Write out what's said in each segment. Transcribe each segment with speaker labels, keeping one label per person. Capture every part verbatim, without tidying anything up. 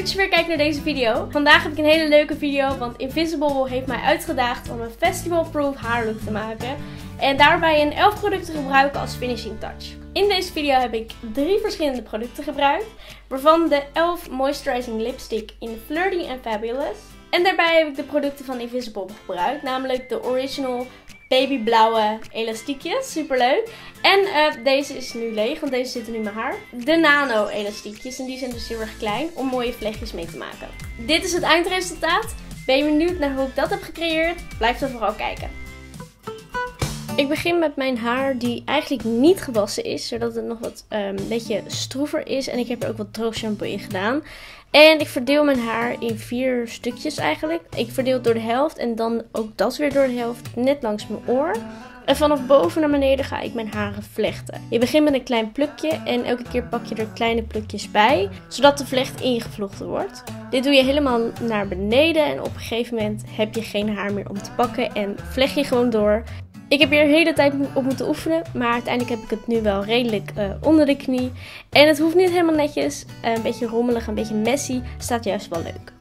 Speaker 1: dat je weer kijkt naar deze video. Vandaag heb ik een hele leuke video, want Invisible heeft mij uitgedaagd om een festivalproof haarlook te maken. En daarbij een elf producten gebruiken als finishing touch. In deze video heb ik drie verschillende producten gebruikt, waarvan de elf Moisturizing Lipstick in Flirty and Fabulous. En daarbij heb ik de producten van Invisible gebruikt, namelijk de original babyblauwe elastiekjes, super leuk. En uh, deze is nu leeg, want deze zitten nu in mijn haar. De nano elastiekjes, en die zijn dus heel erg klein om mooie vlechtjes mee te maken. Dit is het eindresultaat. Ben je benieuwd naar hoe ik dat heb gecreëerd? Blijf dan vooral kijken. Ik begin met mijn haar die eigenlijk niet gewassen is, zodat het nog wat um, een beetje stroever is. En ik heb er ook wat droog shampoo in gedaan. En ik verdeel mijn haar in vier stukjes eigenlijk. Ik verdeel het door de helft en dan ook dat weer door de helft, net langs mijn oor. En vanaf boven naar beneden ga ik mijn haren vlechten. Je begint met een klein plukje en elke keer pak je er kleine plukjes bij, zodat de vlecht ingevlochten wordt. Dit doe je helemaal naar beneden en op een gegeven moment heb je geen haar meer om te pakken en vlecht je gewoon door. Ik heb hier de hele tijd op moeten oefenen, maar uiteindelijk heb ik het nu wel redelijk uh, onder de knie. En het hoeft niet helemaal netjes, uh, een beetje rommelig, een beetje messy, staat juist wel leuk.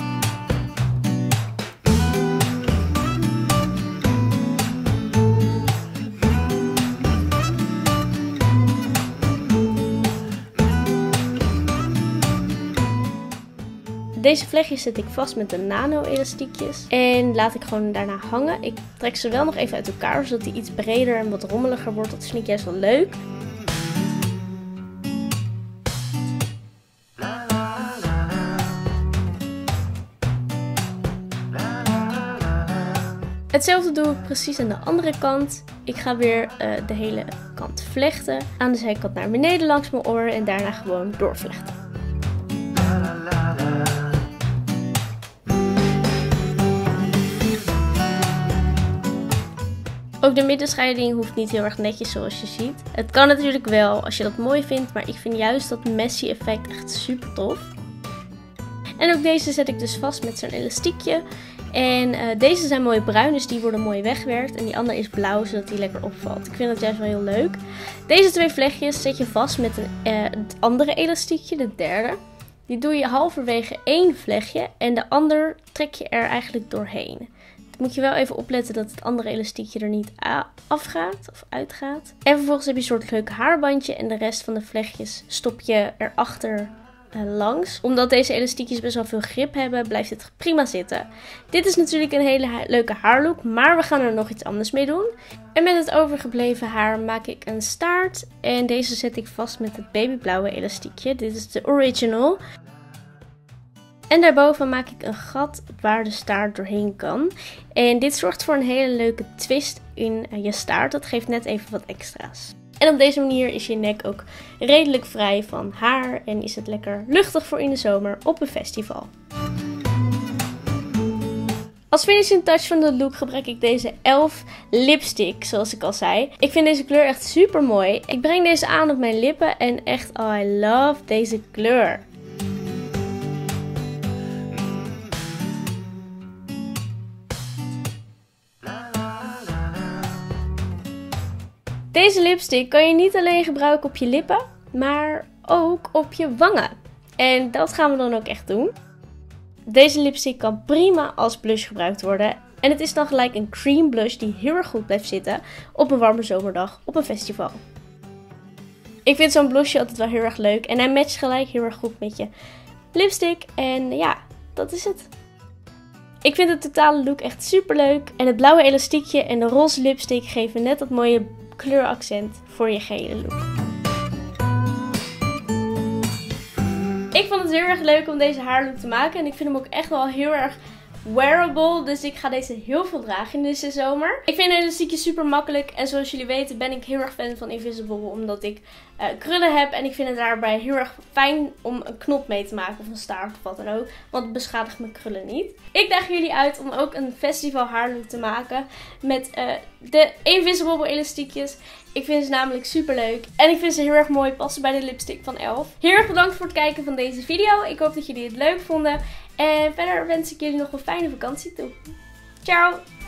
Speaker 1: Deze vlechtjes zet ik vast met de nano elastiekjes en laat ik gewoon daarna hangen. Ik trek ze wel nog even uit elkaar, zodat die iets breder en wat rommeliger wordt. Dat vind ik juist wel leuk. Hetzelfde doe ik precies aan de andere kant. Ik ga weer uh, de hele kant vlechten. Aan de zijkant naar beneden langs mijn oor en daarna gewoon doorvlechten. Ook de middenscheiding hoeft niet heel erg netjes zoals je ziet. Het kan natuurlijk wel als je dat mooi vindt, maar ik vind juist dat messy effect echt super tof. En ook deze zet ik dus vast met zo'n elastiekje. En uh, deze zijn mooi bruin, dus die worden mooi weggewerkt. En die andere is blauw, zodat die lekker opvalt. Ik vind dat juist wel heel leuk. Deze twee vlechtjes zet je vast met een, uh, het andere elastiekje, de derde. Die doe je halverwege één vlechtje en de ander trek je er eigenlijk doorheen. Moet je wel even opletten dat het andere elastiekje er niet afgaat of uitgaat. En vervolgens heb je een soort leuk haarbandje en de rest van de vlechtjes stop je erachter uh, langs. Omdat deze elastiekjes best wel veel grip hebben, blijft het prima zitten. Dit is natuurlijk een hele ha leuke haarlook, maar we gaan er nog iets anders mee doen. En met het overgebleven haar maak ik een staart en deze zet ik vast met het babyblauwe elastiekje. Dit is de original. En daarboven maak ik een gat waar de staart doorheen kan. En dit zorgt voor een hele leuke twist in je staart. Dat geeft net even wat extra's. En op deze manier is je nek ook redelijk vrij van haar. En is het lekker luchtig voor in de zomer op een festival. Als finishing touch van de look gebruik ik deze elf lipstick, zoals ik al zei. Ik vind deze kleur echt super mooi. Ik breng deze aan op mijn lippen en echt, oh, I love deze kleur. Deze lipstick kan je niet alleen gebruiken op je lippen, maar ook op je wangen. En dat gaan we dan ook echt doen. Deze lipstick kan prima als blush gebruikt worden. En het is dan gelijk een cream blush die heel erg goed blijft zitten op een warme zomerdag op een festival. Ik vind zo'n blushje altijd wel heel erg leuk en hij matcht gelijk heel erg goed met je lipstick. En ja, dat is het. Ik vind de totale look echt super leuk. En het blauwe elastiekje en de roze lipstick geven net dat mooie kleuraccent voor je gele look. Ik vond het heel erg leuk om deze haarlook te maken. En ik vind hem ook echt wel heel erg wearable. Dus ik ga deze heel veel dragen in deze zomer. Ik vind de elastiekjes super makkelijk. En zoals jullie weten ben ik heel erg fan van Invisible. Omdat ik uh, krullen heb. En ik vind het daarbij heel erg fijn om een knop mee te maken. Of een staart of wat dan ook. Want het beschadigt mijn krullen niet. Ik daag jullie uit om ook een festival haarlook te maken. Met uh, de Invisible elastiekjes. Ik vind ze namelijk super leuk. En ik vind ze heel erg mooi passen bij de lipstick van elf. Heel erg bedankt voor het kijken van deze video. Ik hoop dat jullie het leuk vonden. En verder wens ik jullie nog een fijne vakantie toe. Ciao!